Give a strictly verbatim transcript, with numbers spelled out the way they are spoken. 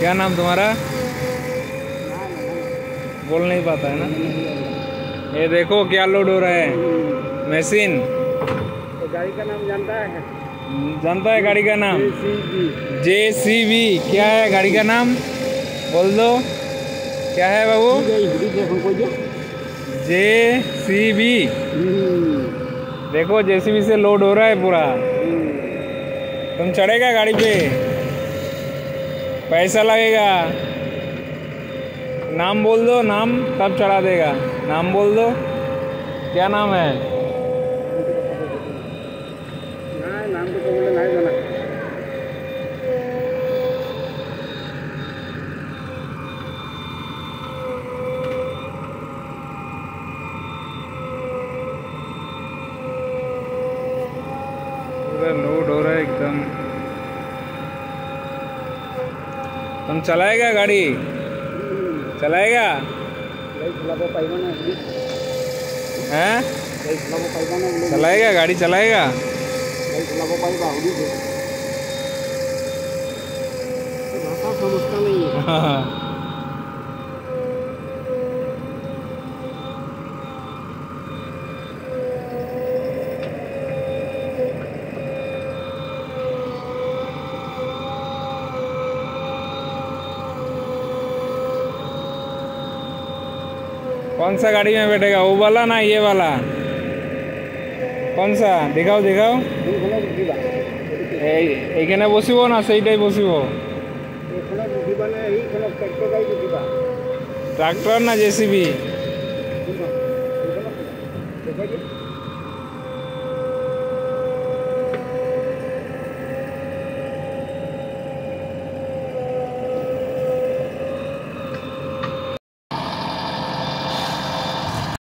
क्या नाम तुम्हारा? बोल नहीं पाता है ना। ये देखो क्या लोड हो रहा है, मशीन। तो गाड़ी का नाम जानता है? जानता है गाड़ी का नाम? J C B. क्या है गाड़ी का नाम? बोल दो, क्या है बाबू? J C B. देखो जेसीबी से लोड हो रहा है पूरा। तुम चढ़ेगा गाड़ी पे? पैसा लगेगा। नाम बोल दो, नाम तब चढ़ा देगा। नाम बोल दो, क्या नाम है? नाम तो बोले नहीं जाना। पूरा लोड हो रहा है एकदम। तुम चलाएगा गाड़ी? चलाएगा? हैं? चलाएगा गाड़ी? चलाएगा? भाषा समझता नहीं है। कौन सा गाड़ी में बैठेगा? वो वाला ना ये वाला? कौन सा? दिखाओ दिखाओ। এইখানে বসিব না সেইটাই বসিব? ট্রাক্টর না জেসিবি?